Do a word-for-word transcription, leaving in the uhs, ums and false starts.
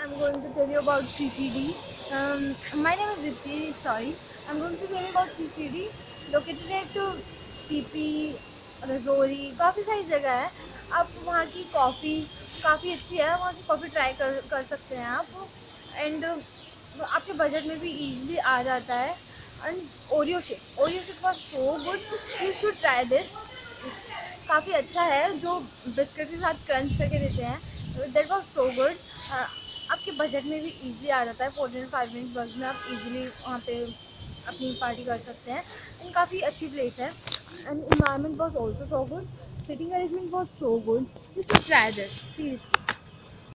I'm going to tell you about C C D. Um, my name is Dipti. Sorry, I'm going to tell you about C C D. Located at uh, C P, Rajouri, काफ़ी सारी जगह है। आप वहाँ की coffee काफ़ी अच्छी है, वहाँ की कॉफ़ी ट्राई कर कर सकते हैं आप। एंड आपके बजट में भी इजीली आ जाता है। And Oreo shake Oreo shake was so good, you should try this. काफ़ी अच्छा है, जो बिस्किट के साथ क्रंच करके देते हैं, दैट वाज सो गुड। आपके बजट में भी इजीली आ जाता है। फोर्टी फाइव मिनट बस में आप इजीली वहाँ पे अपनी पार्टी कर सकते हैं। एंड काफ़ी अच्छी प्लेस है। And environment was also so good, sitting arrangement was so good, you should try this seriously.